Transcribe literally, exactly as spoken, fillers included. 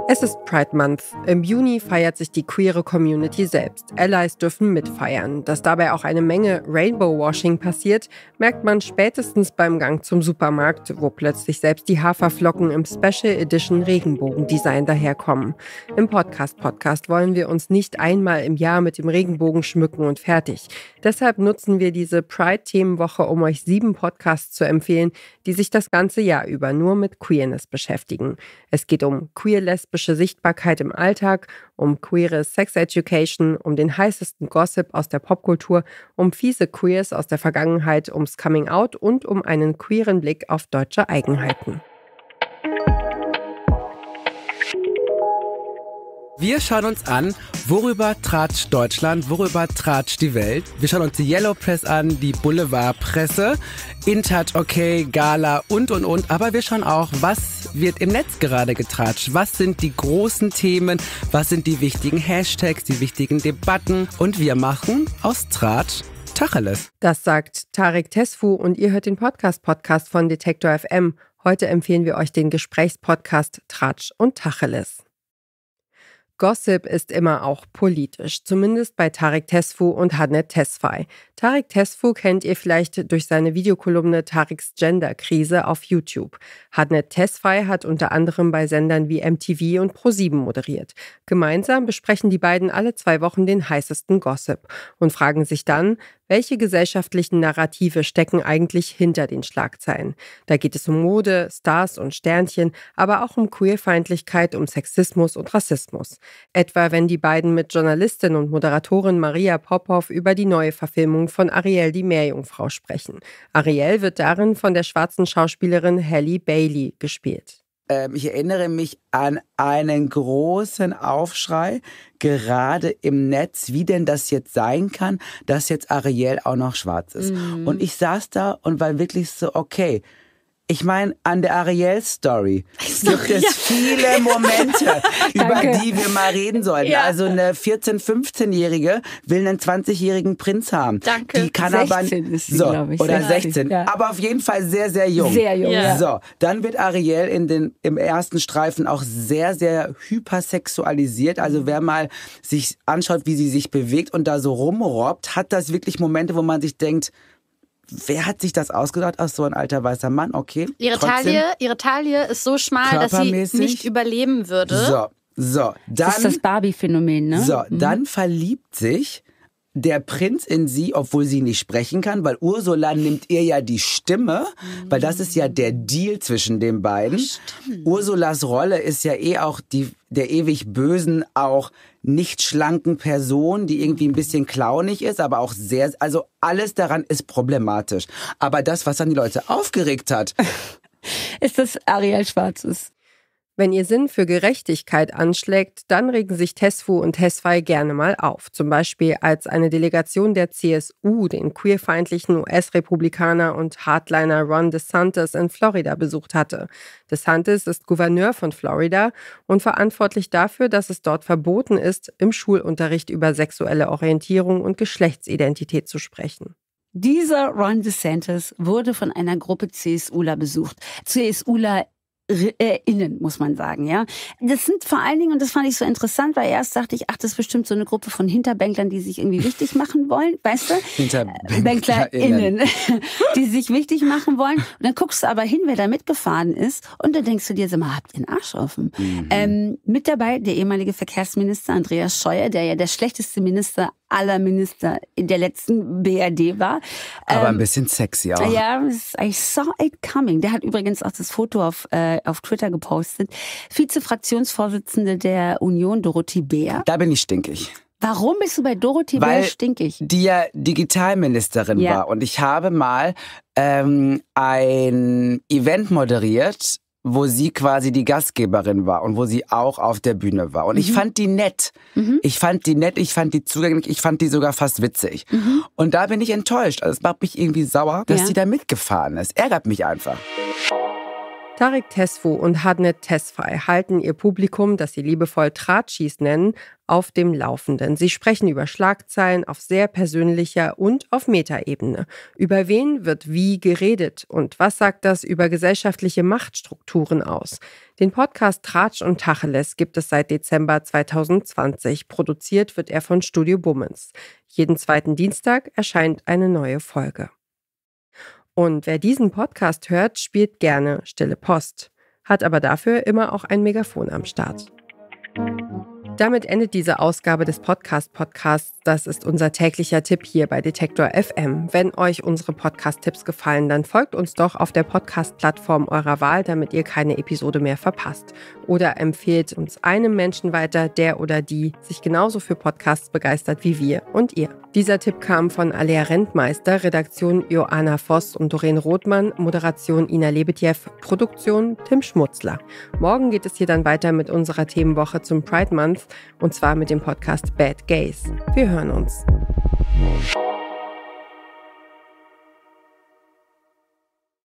Es ist Pride Month. Im Juni feiert sich die queere Community selbst. Allies dürfen mitfeiern. Dass dabei auch eine Menge Rainbow-Washing passiert, merkt man spätestens beim Gang zum Supermarkt, wo plötzlich selbst die Haferflocken im Special Edition Regenbogendesign daherkommen. Im Podcast-Podcast wollen wir uns nicht einmal im Jahr mit dem Regenbogen schmücken und fertig. Deshalb nutzen wir diese Pride-Themenwoche, um euch sieben Podcasts zu empfehlen, die sich das ganze Jahr über nur mit Queerness beschäftigen. Es geht um queer-lesbische Sichtbarkeit im Alltag, um queere Sex-Education, um den heißesten Gossip aus der Popkultur, um fiese Queers aus der Vergangenheit, ums Coming-out und um einen queeren Blick auf deutsche Eigenheiten. Wir schauen uns an, worüber tratscht Deutschland, worüber tratscht die Welt. Wir schauen uns die Yellow Press an, die Boulevardpresse, InTouch, OK, Gala und, und, und. Aber wir schauen auch, was wird im Netz gerade getratscht. Was sind die großen Themen, was sind die wichtigen Hashtags, die wichtigen Debatten. Und wir machen aus Tratsch Tacheles. Das sagt Tarek Tesfu und ihr hört den Podcast-Podcast von Detektor F M. Heute empfehlen wir euch den Gesprächspodcast Tratsch und Tacheles. Gossip ist immer auch politisch, zumindest bei Tarek Tesfu und Hadnet Tesfay. Tarek Tesfu kennt ihr vielleicht durch seine Videokolumne Tareks Gender-Krise auf YouTube. Hadnet Tesfay hat unter anderem bei Sendern wie M T V und ProSieben moderiert. Gemeinsam besprechen die beiden alle zwei Wochen den heißesten Gossip und fragen sich dann, welche gesellschaftlichen Narrative stecken eigentlich hinter den Schlagzeilen? Da geht es um Mode, Stars und Sternchen, aber auch um Queerfeindlichkeit, um Sexismus und Rassismus. Etwa wenn die beiden mit Journalistin und Moderatorin Maria Popov über die neue Verfilmung von Ariel die Meerjungfrau sprechen. Ariel wird darin von der schwarzen Schauspielerin Halle Bailey gespielt. Ich erinnere mich an einen großen Aufschrei, gerade im Netz, wie denn das jetzt sein kann, dass jetzt Ariel auch noch schwarz ist. Mhm. Und ich saß da und war wirklich so, okay, ich meine, an der Ariel-Story gibt es ja. viele Momente, über die wir mal reden sollten. Ja. Also eine vierzehn-, fünfzehnjährige will einen zwanzigjährigen Prinz haben. Danke. Die kann sechzehn aber ist sie, so, glaube ich. oder sechzehn. sechzehn. Ja. Aber auf jeden Fall sehr, sehr jung. Sehr jung, ja. ja. So, dann wird Ariel in den, im ersten Streifen auch sehr, sehr hypersexualisiert. Also wer mal sich anschaut, wie sie sich bewegt und da so rumrobbt, hat das wirklich Momente, wo man sich denkt, wer hat sich das ausgedacht? Ach, so ein alter weißer Mann, okay. Ihre Taille, ihre Taille ist so schmal, dass sie nicht überleben würde. So, so. Dann, das ist das Barbie-Phänomen, ne? So, mhm. dann verliebt sich der Prinz in sie, obwohl sie nicht sprechen kann, weil Ursula nimmt ihr ja die Stimme, mhm. weil das ist ja der Deal zwischen den beiden. Stimmt. Ursulas Rolle ist ja eh auch die der ewig bösen, auch nicht schlanken Person, die irgendwie ein bisschen clownig ist, aber auch sehr, also alles daran ist problematisch. Aber das, was dann die Leute aufgeregt hat, ist, dass Ariel schwarz ist. Wenn ihr Sinn für Gerechtigkeit anschlägt, dann regen sich Tesfu und Tesfay gerne mal auf. Zum Beispiel, als eine Delegation der C S U den queerfeindlichen U S-Republikaner und Hardliner Ron DeSantis in Florida besucht hatte. DeSantis ist Gouverneur von Florida und verantwortlich dafür, dass es dort verboten ist, im Schulunterricht über sexuelle Orientierung und Geschlechtsidentität zu sprechen. Dieser Ron DeSantis wurde von einer Gruppe CSUler besucht. CSUler Äh, innen, muss man sagen, ja. Das sind vor allen Dingen, und das fand ich so interessant, weil erst dachte ich, ach, das ist bestimmt so eine Gruppe von Hinterbänklern, die sich irgendwie wichtig machen wollen, weißt du? HinterbänklerInnen, die sich wichtig machen wollen. Und dann guckst du aber hin, wer da mitgefahren ist, und dann denkst du dir, sag mal, habt ihr den Arsch offen? Mhm. Ähm, mit dabei der ehemalige Verkehrsminister Andreas Scheuer, der ja der schlechteste Minister aller Minister in der letzten B R D war. Aber ähm, ein bisschen sexy auch. Ja, I saw it coming. Der hat übrigens auch das Foto auf, äh, auf Twitter gepostet. Vize-Fraktionsvorsitzende der Union, Dorothee Bär. Da bin ich stinkig. Warum bist du bei Dorothee Weil Bär stinkig? Die ja Digitalministerin ja. war. Und ich habe mal ähm, ein Event moderiert, wo sie quasi die Gastgeberin war und wo sie auch auf der Bühne war. Und mhm. ich fand die nett. Mhm. Ich fand die nett, ich fand die zugänglich, ich fand die sogar fast witzig. Mhm. Und da bin ich enttäuscht. Also es macht mich irgendwie sauer, dass ja. sie da mitgefahren ist. Ärgert mich einfach. Tarek Tesfu und Hadnet Tesfay halten ihr Publikum, das sie liebevoll Tratschis nennen, auf dem Laufenden. Sie sprechen über Schlagzeilen auf sehr persönlicher und auf Metaebene. Über wen wird wie geredet und was sagt das über gesellschaftliche Machtstrukturen aus? Den Podcast Tratsch und Tacheles gibt es seit Dezember zwanzig zwanzig. Produziert wird er von Studio Bummens. Jeden zweiten Dienstag erscheint eine neue Folge. Und wer diesen Podcast hört, spielt gerne Stille Post, hat aber dafür immer auch ein Megafon am Start. Damit endet diese Ausgabe des Podcast-Podcasts. Das ist unser täglicher Tipp hier bei Detektor F M. Wenn euch unsere Podcast-Tipps gefallen, dann folgt uns doch auf der Podcast-Plattform eurer Wahl, damit ihr keine Episode mehr verpasst. Oder empfehlt uns einem Menschen weiter, der oder die sich genauso für Podcasts begeistert wie wir und ihr. Dieser Tipp kam von Alea Rentmeister, Redaktion Joanna Voss und Doreen Rothmann, Moderation Ina Lebetjew, Produktion Tim Schmutzler. Morgen geht es hier dann weiter mit unserer Themenwoche zum Pride Month und zwar mit dem Podcast Bad Gays. Wir hören uns.